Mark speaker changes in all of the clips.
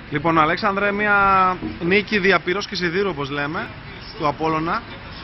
Speaker 1: Λοιπόν, Αλέξανδρε, μια νίκη διαπυρός και σιδήρου, όπως λέμε, του Απόλλωνα.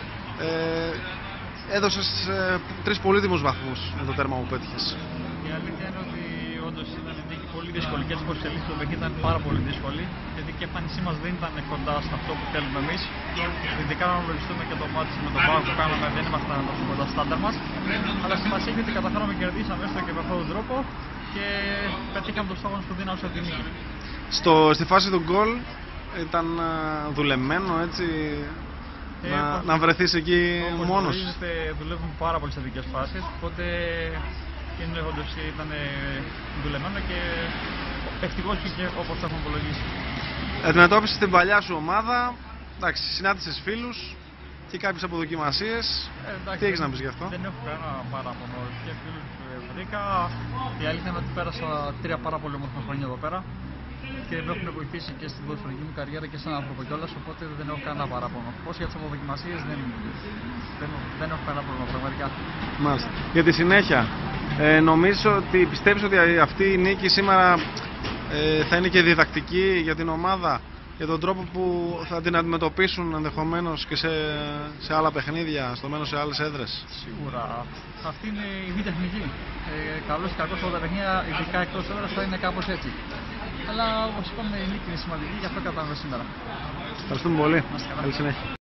Speaker 1: Έδωσες 3 πολύτιμους βαθμούς με το τέρμα που πέτυχες.
Speaker 2: Η αλήθεια είναι ότι όντως ήταν νίκη πολύ δύσκολη και έτσι πως εξελίχθηκε το παιχνίδι ήταν πάρα πολύ δύσκολη, γιατί και η εμφάνισή μας δεν ήταν κοντά σε αυτό που θέλουμε εμείς. Ειδικά να αναλογιστούμε και το μάτι με τον Πάο που κάναμε, δεν ήμασταν τόσο κοντά στα στάνταρ μας. Αλλά σημασία έχει ότι καταφέραμε και κερδίσαμε έστω και με αυτόν τον τρόπο και πετύχαμε το στόχο που δίναμε στη νίκη.
Speaker 1: Στη φάση του γκολ ήταν δουλεμένο, έτσι, να βρεθείς εκεί μόνος.
Speaker 2: Δουλεύουμε πάρα πολύ σε ειδικές φάσεις, οπότε είναι όντως ήταν δουλεμένο και ευτυχώς και όπως το έχουμε υπολογίσει.
Speaker 1: Αντιμετώπισες την παλιά σου ομάδα, εντάξει, συνάντησες φίλους και κάποιες αποδοκιμασίες. Τι έχεις να πεις γι' αυτό?
Speaker 2: Δεν έχω κανένα παράπονο και φίλους βρήκα. Η αλήθεια είναι ότι πέρασα 3 πάρα πολύ όμορφα χρόνια εδώ πέρα και με έχουν βοηθήσει και στην ποδοσφαιρική μου καριέρα και σαν άνθρωπο κιόλας, οπότε δεν έχω κανένα παράπονο. Όσο για τις αποδοκιμασίες δεν έχω κανένα πρόβλημα πραγματικά.
Speaker 1: Μάλιστα. Για τη συνέχεια, πιστεύεις ότι αυτή η νίκη σήμερα θα είναι και διδακτική για την ομάδα, για τον τρόπο που θα την αντιμετωπίσουν ενδεχομένως και σε άλλα παιχνίδια, στο μέλλον σε άλλες έδρες?
Speaker 2: Σίγουρα. Αυτή είναι η β' τεχνική. Καλώς ή κακώς όλα τα παιχνίδια, ειδικά εκτός έδρας, θα είναι κάπως έτσι. Αλλά όπως είπαμε, η νίκη είναι σημαντική, γι' αυτό κατάλαβα σήμερα.
Speaker 1: Ευχαριστούμε πολύ. Καλή συνέχεια.